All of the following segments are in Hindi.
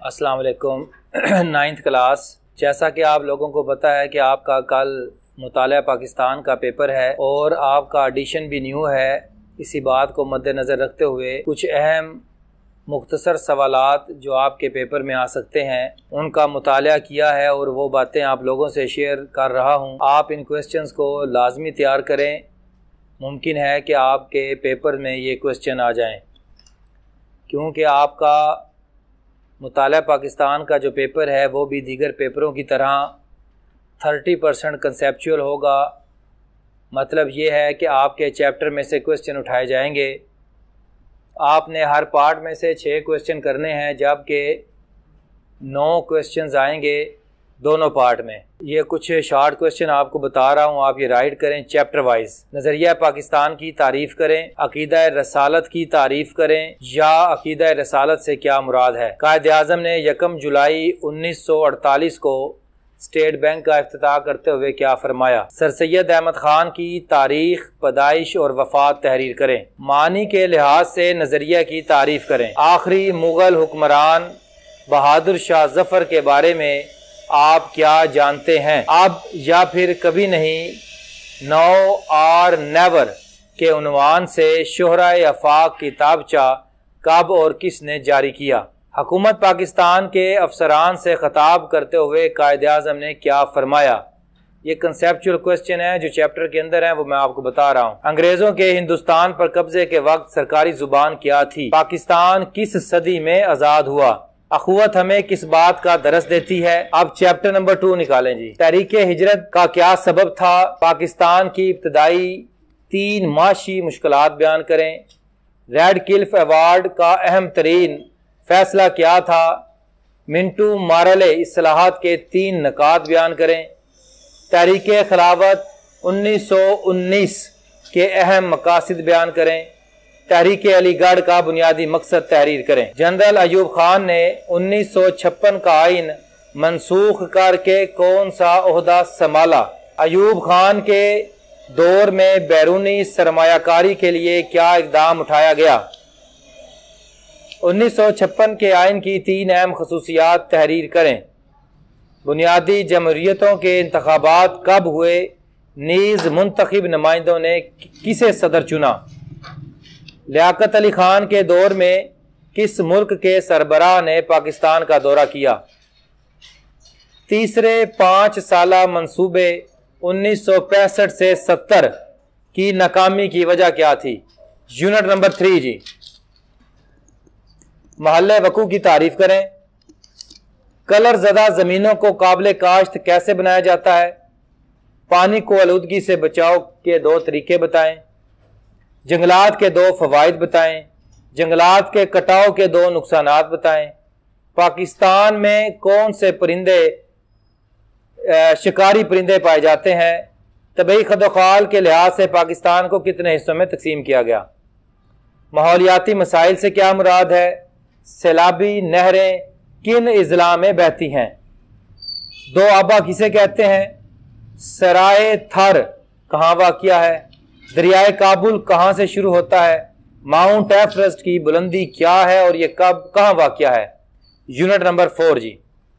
अस्सलाम वालेकुम। 9th क्लास, जैसा कि आप लोगों को पता है कि आपका कल मुताला पाकिस्तान का पेपर है और आपका एडिशन भी न्यू है। इसी बात को मद्देनज़र रखते हुए कुछ अहम मुख्तसर सवालात जो आपके पेपर में आ सकते हैं उनका मुताला किया है और वो बातें आप लोगों से शेयर कर रहा हूँ। आप इन क्वेश्चंस को लाजमी तैयार करें। मुमकिन है कि आपके पेपर में ये क्वेश्चन आ जाएं, क्योंकि आपका मुताला पाकिस्तान का जो पेपर है वो भी दीगर पेपरों की तरह 30% कंसेप्चुअल होगा। मतलब ये है कि आपके चैप्टर में से क्वेश्चन उठाए जाएंगे। आपने हर पार्ट में से 6 क्वेश्चन करने हैं, जबकि 9 क्वेश्चन आएंगे दोनों पार्ट में। ये कुछ शॉर्ट क्वेश्चन आपको बता रहा हूँ, आप ये राइट करें चैप्टर वाइज। नज़रिया पाकिस्तान की तारीफ़ करें, अकीदा रसालत की तारीफ़ करें, या अकीदा रसालत से क्या मुराद है। कायद आज़म ने 1 जुलाई 1948 को स्टेट बैंक का इफ्तिताह करते हुए क्या फरमाया। सर सैयद अहमद खान की तारीख, पैदाइश और वफात तहरीर करें। मानी के लिहाज से नज़रिया की तारीफ़ करें। आखिरी मुग़ल हुक्मरान बहादुर शाह जफ़र के बारे में आप क्या जानते हैं। अब या फिर कभी नहीं, नो और नेवर के उन्वान से शोहराए आफाक किताबचा कब और किसने जारी किया। हुकूमत पाकिस्तान के अफसरान से खिताब करते हुए कायद आज़म ने क्या फरमाया। ये कंसेप्चुअल क्वेश्चन है जो चैप्टर के अंदर है, वो मैं आपको बता रहा हूँ। अंग्रेजों के हिंदुस्तान पर कब्जे के वक्त सरकारी जुबान क्या थी। पाकिस्तान किस सदी में आज़ाद हुआ। अखुवत हमें किस बात का दरस देती है। अब चैप्टर नंबर 2 निकालें जी। तहरीक हिजरत का क्या सबब था। पाकिस्तान की इब्तदाई 3 माशी मुश्किलात बयान करें। रेड क्लिफ अवार्ड का अहम तरीन फैसला क्या था। मिंटू मारले इस्लाहात के 3 नकात बयान करें। तहरीक खिलाफत 1919 के अहम मकासद बयान करें। तहरीक अलीगढ़ का बुनियादी मकसद तहरीर करें। जनरल अयूब खान ने 1956 का आइन मनसूख करके कौन सा ओहदा संभाला। अयूब खान के दौर में बैरूनी सरमायाकारी के लिए क्या इकदाम उठाया गया। 1956 के आइन की 3 अहम खसूसियात तहरीर करें। बुनियादी जमहूरियतों के इंतखाबात कब हुए। नीज़ मुंतखब नुमाइंदों ने किसे सदर चुना। लियाकत अली खान के दौर में किस मुल्क के सरबराह ने पाकिस्तान का दौरा किया। तीसरे 5 साला मंसूबे 1965 से 70 की नाकामी की वजह क्या थी। यूनिट नंबर 3 जी। महल्ले वकू की तारीफ करें। कलर ज़दा ज़मीनों को काबिल काश्त कैसे बनाया जाता है। पानी को आलूदगी से बचाव के 2 तरीके बताएं। जंगलात के 2 फ़वाइद बताएं। जंगलात के कटाव के 2 नुकसानात बताएं। पाकिस्तान में कौन से परिंदे शिकारी परिंदे पाए जाते हैं। तबई खदोखाल के लिहाज से पाकिस्तान को कितने हिस्सों में तकसीम किया गया। माहौलियाती मसाइल से क्या मुराद है। सैलाबी नहरें किन अजला में बहती हैं। 2 आबा किसे कहते हैं। सराय थर कहाँ वाक़िया है। दरियाए काबुल कहाँ से शुरू होता है। माउंट एवरेस्ट की बुलंदी क्या है और ये कब कहाँ वाक़िया है। Unit number 4 G.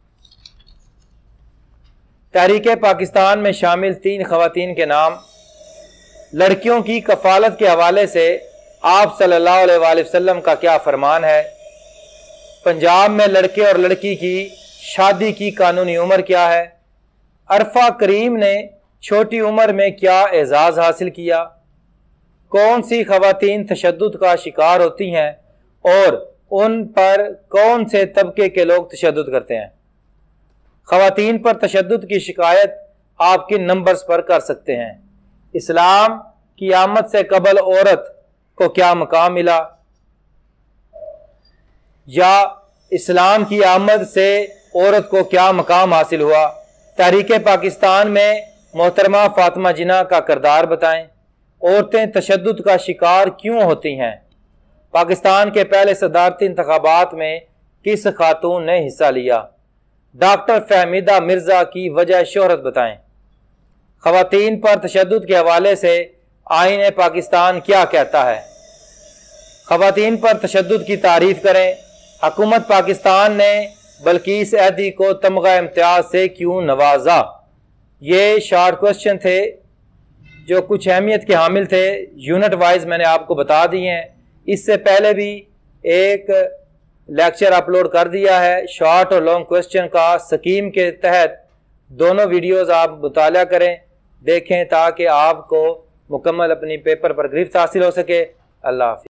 तहरीक पाकिस्तान में शामिल 3 खवातीन के नाम। लड़कियों की कफालत के हवाले से आप सल्लल्लाहु अलैहि वसल्लम का क्या फरमान है। पंजाब में लड़के और लड़की की शादी की कानूनी उम्र क्या है। अरफा करीम ने छोटी उम्र में क्या एजाज़ हासिल किया। कौन सी खवातीन तशद्दुद का शिकार होती हैं और उन पर कौन से तबके के लोग तशद्दुद करते हैं। खवातीन पर तशद्दुद की शिकायत आप किन नंबर्स पर कर सकते हैं। इस्लाम की आमद से कबल औरत को क्या मकाम मिला, या इस्लाम की आमद से औरत को क्या मकाम हासिल हुआ। तहरीक पाकिस्तान में मोहतरमा फातिमा जिन्ना का किरदार बताएं। औरतें तशद्दुद का शिकार क्यों होती हैं। पाकिस्तान के पहले सदारती इंतखाबात में किस खातून ने हिस्सा लिया। डॉक्टर फहमीदा मिर्ज़ा की वजह शोहरत बताएं। खवातीन पर तशद्दुद के हवाले से आईन पाकिस्तान क्या कहता है। खवातीन पर तशद्दुद की तारीफ करें। हुकूमत पाकिस्तान ने बल्किस अहदी को तमगा इम्तियाज से क्यों नवाजा। ये शॉर्ट क्वेश्चन थे जो कुछ अहमियत के हामिल थे, यूनिट वाइज मैंने आपको बता दिए हैं। इससे पहले भी एक लेक्चर अपलोड कर दिया है शॉर्ट और लॉन्ग क्वेश्चन का, स्कीम के तहत दोनों वीडियोस आप मुताला करें, देखें, ताकि आपको मुकम्मल अपनी पेपर पर गिरफ्त हासिल हो सके। अल्लाह हाफ़िज़।